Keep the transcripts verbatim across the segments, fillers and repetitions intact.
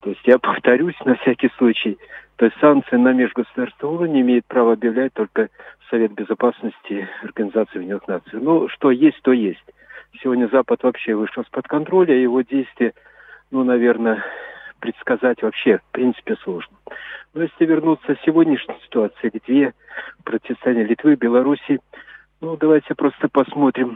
То есть я повторюсь на всякий случай, то есть санкции на межгосударственном уровне имеет право объявлять только Совет Безопасности Организации Объединенных Наций. Ну, что есть, то есть. Сегодня Запад вообще вышел из-под контроля, его действия, ну, наверное, предсказать вообще, в принципе, сложно. Но если вернуться к сегодняшней ситуации, Литве, противостояние Литвы, Беларуси, ну, давайте просто посмотрим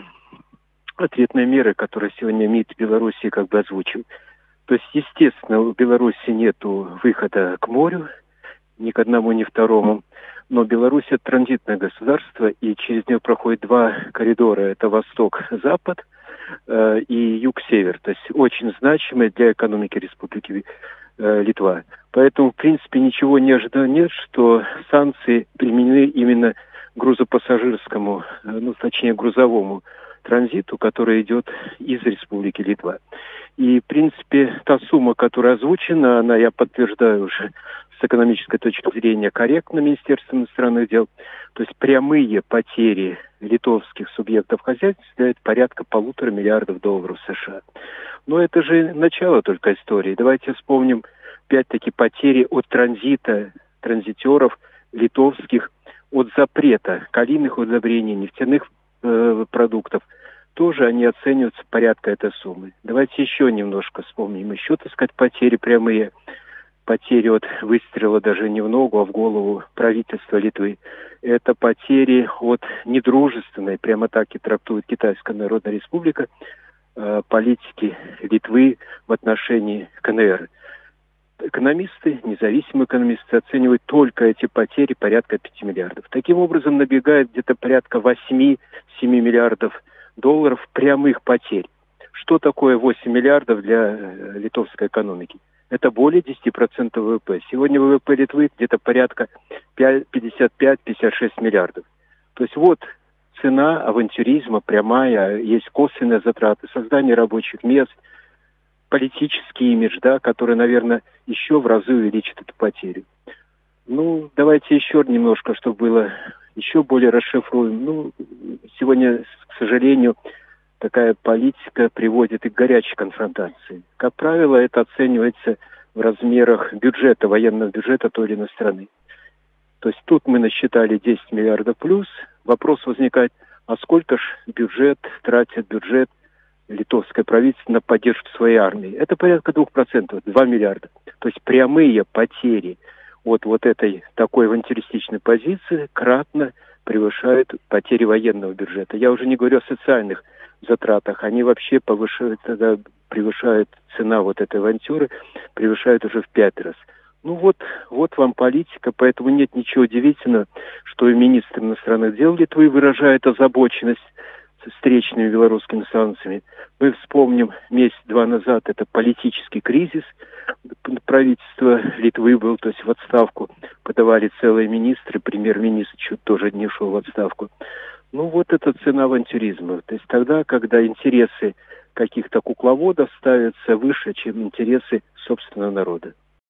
ответные меры, которые сегодня МИД Беларуси как бы озвучил. То есть, естественно, у Беларуси нету выхода к морю, ни к одному, ни к второму. Но Беларусь – это транзитное государство, и через нее проходят два коридора. Это восток-запад э, и юг-север. То есть очень значимые для экономики Республики э, Литва. Поэтому, в принципе, ничего неожиданного нет, что санкции применены именно грузопассажирскому, э, ну, точнее, грузовому транзиту, который идет из Республики Литва. И, в принципе, та сумма, которая озвучена, она, я подтверждаю уже, с экономической точки зрения корректно Министерством иностранных дел. То есть прямые потери литовских субъектов хозяйства составляют порядка полутора миллиардов долларов США. Но это же начало только истории. Давайте вспомним, опять-таки, потери от транзита, транзитеров литовских, от запрета калийных удобрений, нефтяных э, продуктов. Тоже они оцениваются порядка этой суммы. Давайте еще немножко вспомним. Еще, так сказать, потери прямые. Потери от выстрела даже не в ногу, а в голову правительства Литвы. Это потери от недружественной, прямо так и трактует Китайская Народная Республика, э, политики Литвы в отношении КНР. Экономисты, независимые экономисты оценивают только эти потери порядка пяти миллиардов. Таким образом, набегает где-то порядка восемь-семь миллиардов долларов прямых потерь. Что такое восемь миллиардов для э, литовской экономики? Это более десяти процентов ВВП. Сегодня ВВП Литвы где-то порядка пятьдесят пять - пятьдесят шесть миллиардов. То есть вот цена авантюризма прямая, есть косвенные затраты, создание рабочих мест, политический имидж, да, который, наверное, еще в разы увеличит эту потерю. Ну, давайте еще немножко, чтобы было еще более расшифруем. Ну, сегодня, к сожалению, такая политика приводит и к горячей конфронтации. Как правило, это оценивается в размерах бюджета, военного бюджета той или иной страны. То есть тут мы насчитали десять миллиардов плюс. Вопрос возникает, а сколько ж бюджет тратит бюджет литовское правительство на поддержку своей армии? Это порядка двух процентов, два миллиарда. То есть прямые потери от вот этой такой авантюристичной позиции кратно превышают потери военного бюджета. Я уже не говорю о социальных затратах, они вообще повышают, тогда превышают цена вот этой авантюры, превышают уже в пять раз. Ну вот, вот вам политика, поэтому нет ничего удивительного, что и министр иностранных дел Литвы выражает озабоченность встречными белорусскими санкциями. Мы вспомним месяц-два назад, это политический кризис, правительство Литвы был, то есть в отставку подавали целые министры, премьер-министр чуть тоже не ушел в отставку. Ну вот это цена авантюризма. То есть тогда, когда интересы каких-то кукловодов ставятся выше, чем интересы собственного народа.